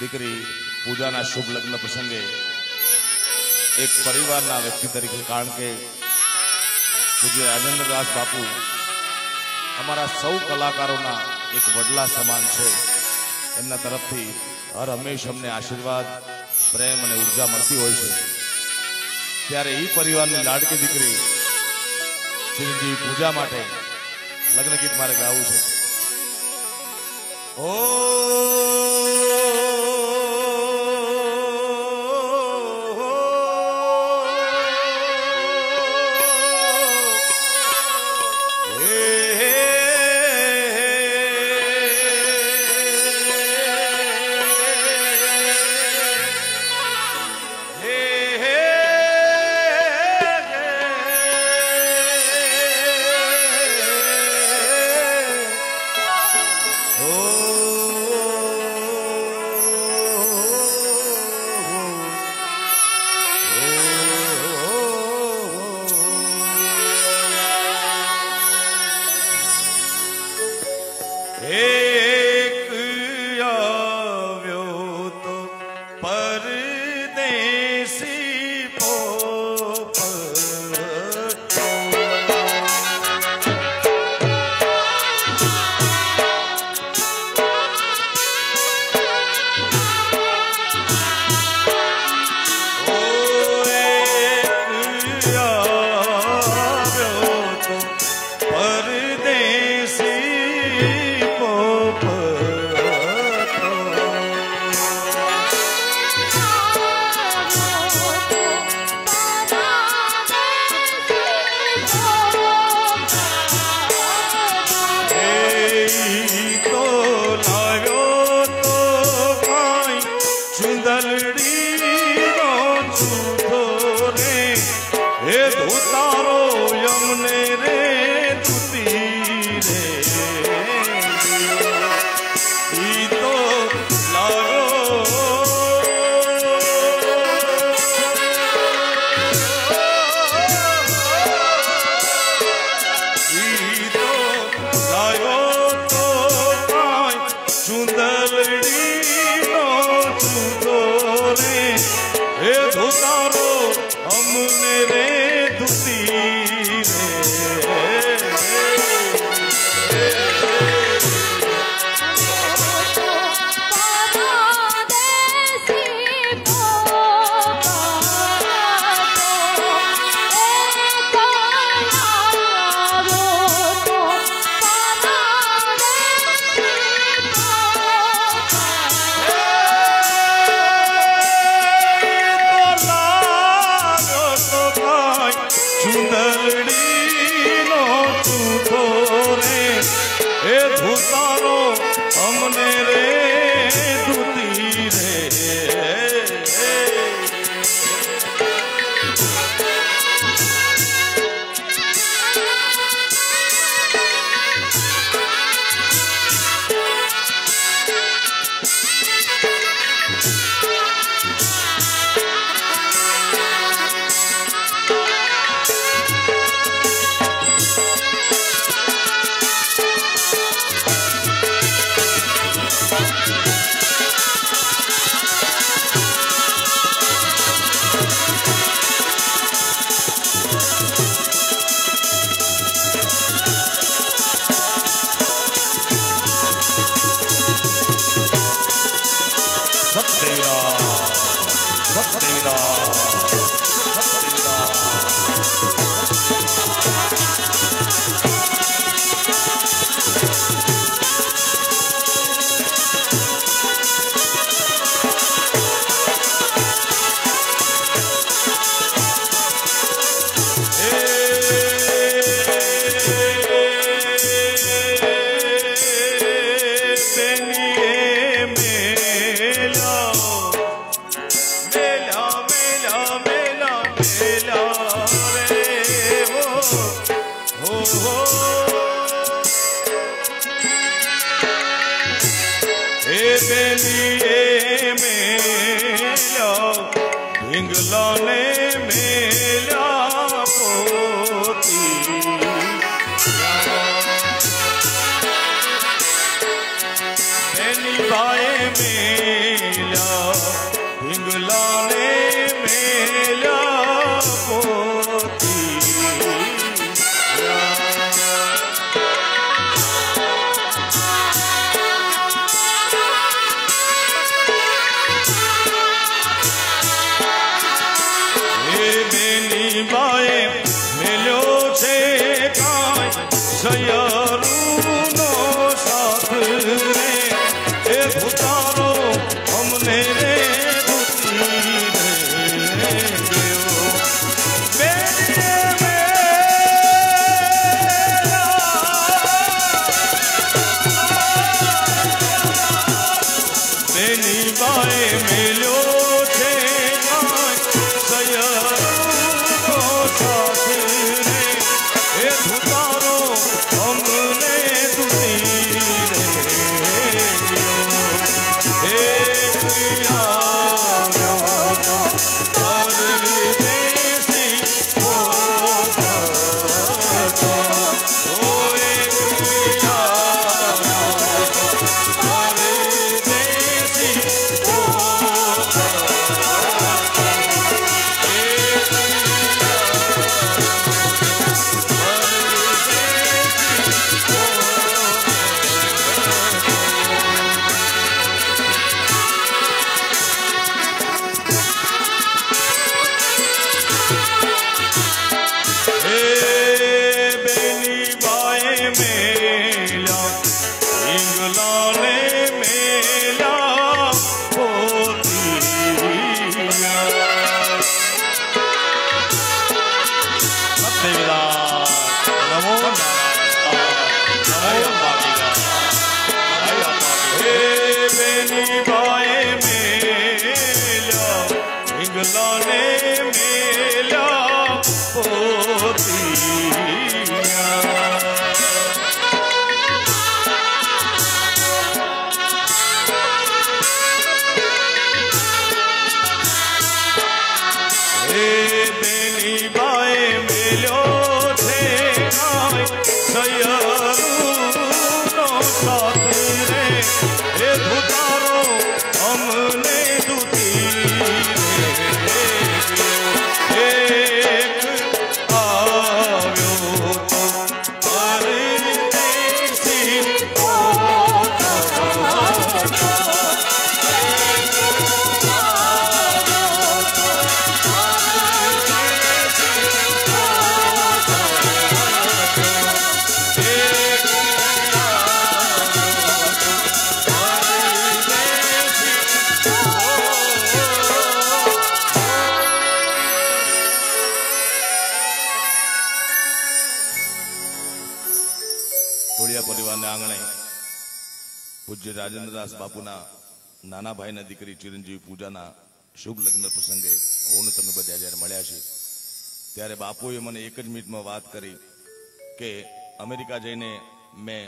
દીકરી પૂજાના શુભ લગ્ન પ્રસંગે એક પરિવારના વ્યક્તિ તરીકે, કારણ કે પૂજ્ય રાજેન્દ્રદાસ બાપુ અમારા સૌ કલાકારોના એક વડલા સમાન છે. એમના તરફથી હર હંમેશ અમને આશીર્વાદ, પ્રેમ અને ઉર્જા મળતી હોય છે. ત્યારે એ પરિવારની લાડકી દીકરી શ્રીજી પૂજા માટે લગ્ન ગીત મારે ગાવું છે. ઓ मेला मेल्या पिंगलाने मेल्या पोती बाए मेलो छे काय सयरूनो साथ रे ए भूतारो हमने रे दुती रे गयो बेनी बाए मेलो छे काय सयरूनो साथ रे ए भूतारो हमने दुती रे गयो हे प्रिया परदेसी हो तो ओए प्रिया परदेसी हो પૂજ્ય રાજેન્દ્રદાસ બાપુના નાના ભાઈના દીકરી ચિરંજીવી પૂજાના શુભ લગ્ન પ્રસંગે હું તમે બધા જ્યારે મળ્યા છે ત્યારે બાપુએ મને એક જ મિનિટમાં વાત કરી કે અમેરિકા જઈને મેં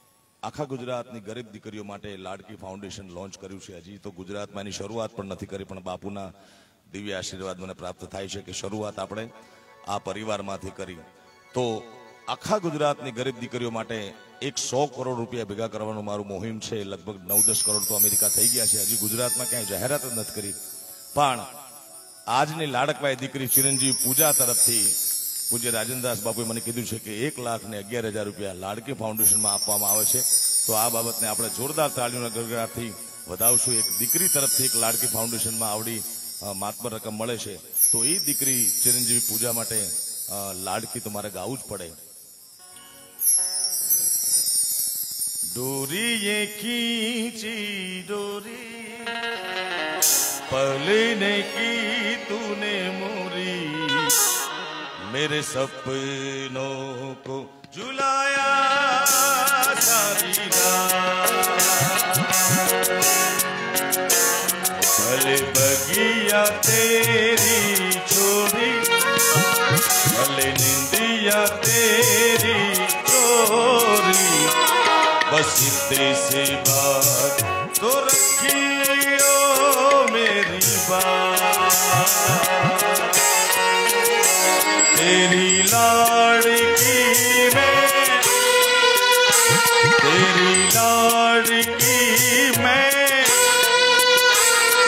આખા ગુજરાતની ગરીબ દીકરીઓ માટે લાડકી ફાઉન્ડેશન લોન્ચ કર્યું છે. હજી તો ગુજરાતમાં એની શરૂઆત પણ નથી કરી, પણ બાપુના દિવ્ય આશીર્વાદ મને પ્રાપ્ત થાય છે કે શરૂઆત આપણે આ પરિવારમાંથી કરી. તો આખા ગુજરાતની ગરીબ દીકરીઓ માટે 100 કરોડ રૂપિયા ભેગા કરવાનું મારું મુહિમ છે. લગભગ 9-10 કરોડ તો અમેરિકા થઈ ગયા છે. હજી ગુજરાતમાં ક્યાંય જાહેરાત જ નથી કરી. પણ આજની લાડકવાઈ દીકરી ચિરંજીવી પૂજા તરફથી પૂજ્ય રાજેન્દ્રદાસ બાપુએ મને કીધું છે કે 1,11,000 રૂપિયા લાડકી ફાઉન્ડેશનમાં આપવામાં આવે છે. તો આ બાબતને આપણે જોરદાર તાળીઓના ગડગડાટથી વધાવશું. એક દીકરી તરફથી એક લાડકી ફાઉન્ડેશનમાં આવડી માતબર રકમ મળે છે. તો એ દીકરી ચિરંજીવી પૂજા માટે લાડકી તો મારે ગાવું જ પડે. डोरी ये खींची डोरी पलने की तूने मोरी मेरे सपनों को झुलाया सारी रात भले बगिया तेरी छोरी भले निंदिया तेरी चोरी बस इतने से बात तो रखियो मेरी बात तेरी लाड़की मैं तेरी लाड़की मैं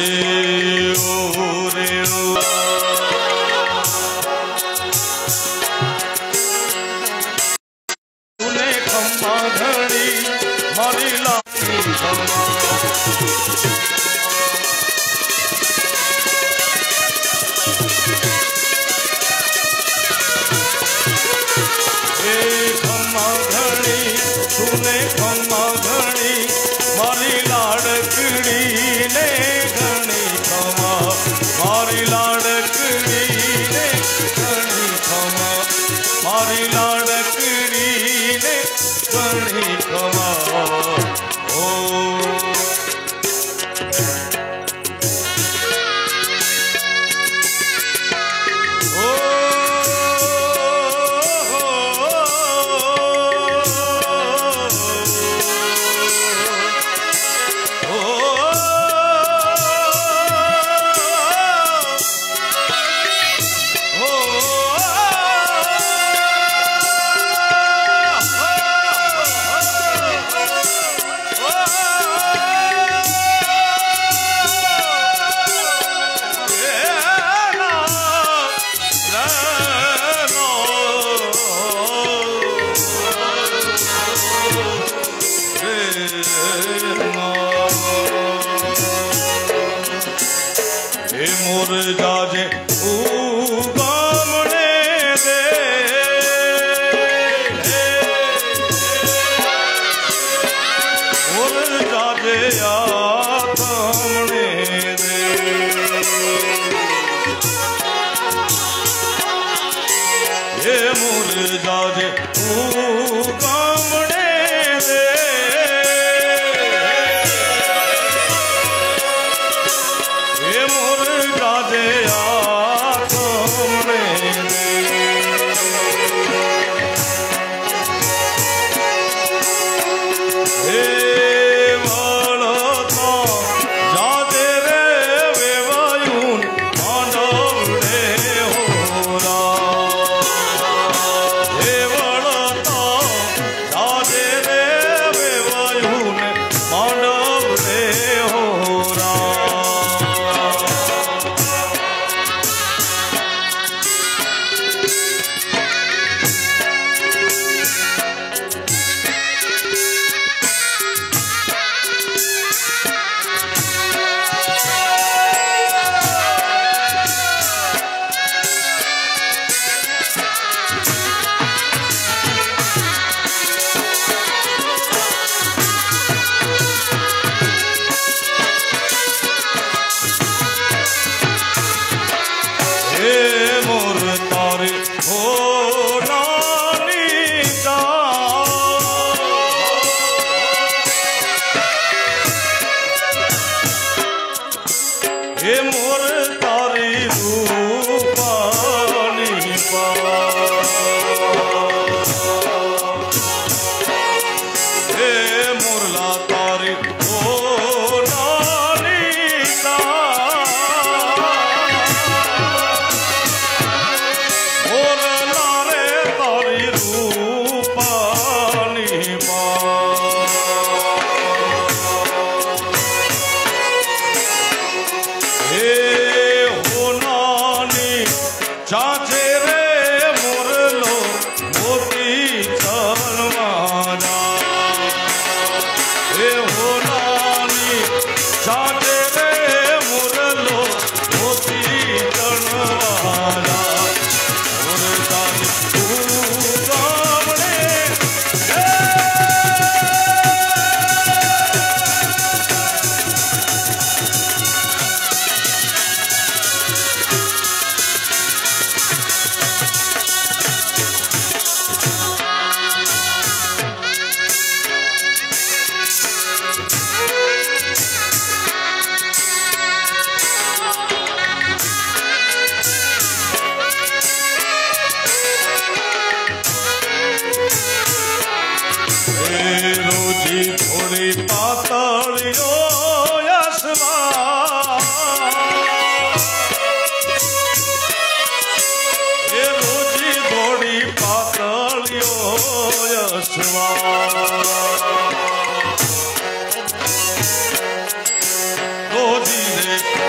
Go,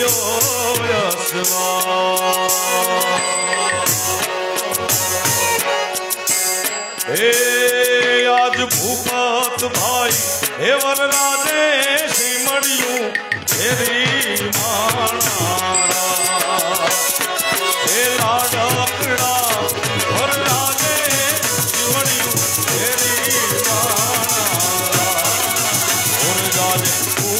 आज भूपत भाई हे वरराजे सिमड़ियों तेरी मानारा हे लाडकड़ा वरराजे सिमड़ियों तेरी मानारा और जाजे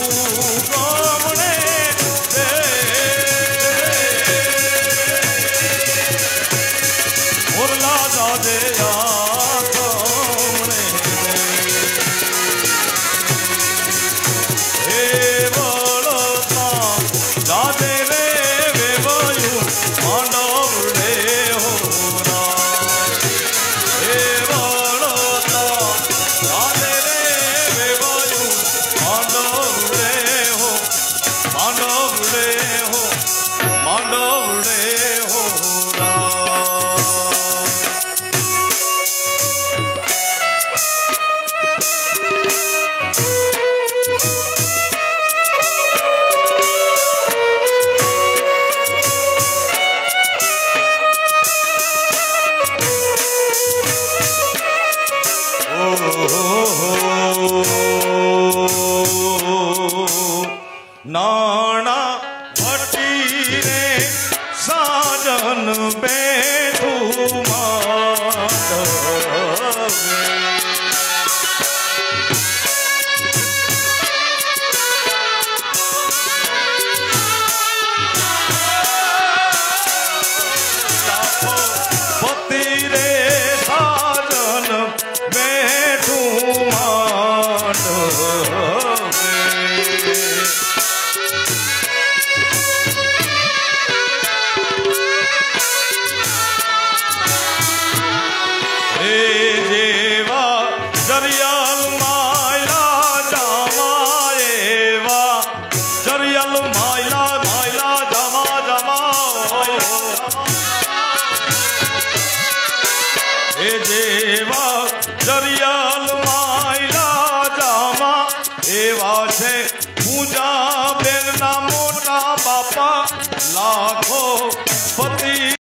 नाना भट्टी रे साजन बैठू पति रे साजन बैठू जरियल मायला जमाएवा जरियल मायला मायला जमा जमा हे जेवा जरियल मायला जमा एवा छे पूजा बेरना मोटा बापा लाखो पति